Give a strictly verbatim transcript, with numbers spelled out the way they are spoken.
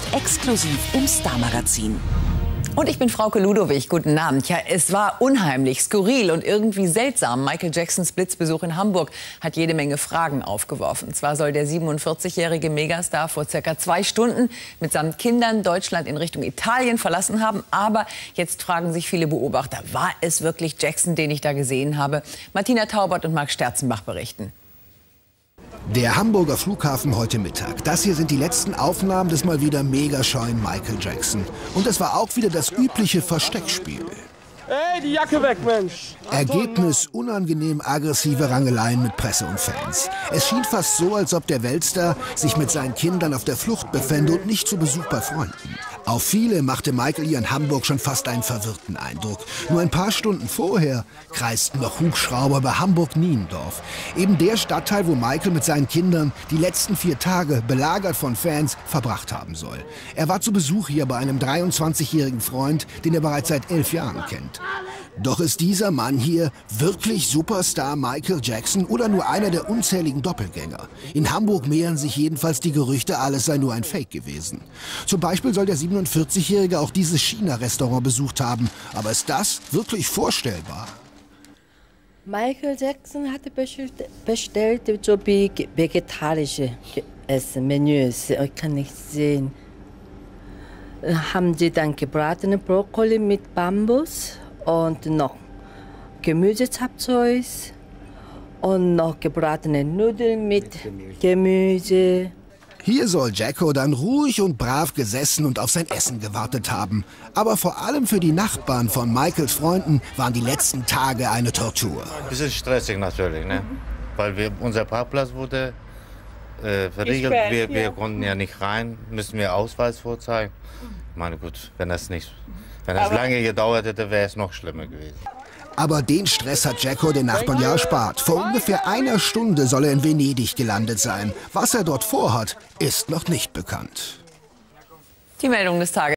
exklusiv im Star-Magazin. Und ich bin Frauke Ludowig. Guten Abend. Ja, es war unheimlich, skurril und irgendwie seltsam. Michael Jacksons Blitzbesuch in Hamburg hat jede Menge Fragen aufgeworfen. Zwar soll der siebenundvierzigjährige Megastar vor circa zwei Stunden mitsamt Kindern Deutschland in Richtung Italien verlassen haben. Aber jetzt fragen sich viele Beobachter, war es wirklich Jackson, den ich da gesehen habe? Martina Taubert und Marc Sterzenbach berichten. Der Hamburger Flughafen heute Mittag. Das hier sind die letzten Aufnahmen des mal wieder mega scheuen Michael Jackson. Und es war auch wieder das übliche Versteckspiel. Ey, die Jacke weg, Mensch! Ergebnis: unangenehm aggressive Rangeleien mit Presse und Fans. Es schien fast so, als ob der Weltstar sich mit seinen Kindern auf der Flucht befände und nicht zu Besuch bei Freunden. Auf viele machte Michael hier in Hamburg schon fast einen verwirrten Eindruck. Nur ein paar Stunden vorher kreisten noch Hubschrauber bei Hamburg-Niendorf. Eben der Stadtteil, wo Michael mit seinen Kindern die letzten vier Tage, belagert von Fans, verbracht haben soll. Er war zu Besuch hier bei einem dreiundzwanzigjährigen Freund, den er bereits seit elf Jahren kennt. Doch ist dieser Mann hier wirklich Superstar Michael Jackson oder nur einer der unzähligen Doppelgänger? In Hamburg mehren sich jedenfalls die Gerüchte, alles sei nur ein Fake gewesen. Zum Beispiel soll der siebenundvierzigjährige auch dieses China-Restaurant besucht haben. Aber ist das wirklich vorstellbar? Michael Jackson hatte bestellt so vegetarische Essen-Menüs. Ich kann nicht sehen. Haben sie dann gebratene Brokkoli mit Bambus und noch Gemüsezapfzeug und noch gebratene Nudeln mit Gemüse. Hier soll Jacko dann ruhig und brav gesessen und auf sein Essen gewartet haben. Aber vor allem für die Nachbarn von Michaels Freunden waren die letzten Tage eine Tortur. Bisschen stressig natürlich, ne? Weil wir, unser Parkplatz wurde äh, verriegelt. Wir, wir konnten ja nicht rein, müssen wir Ausweis vorzeigen. Ich meine, gut, wenn das nicht, wenn das lange gedauert hätte, wäre es noch schlimmer gewesen. Aber den Stress hat Jacko den Nachbarn ja erspart. Vor ungefähr einer Stunde soll er in Venedig gelandet sein. Was er dort vorhat, ist noch nicht bekannt. Die Meldung des Tages.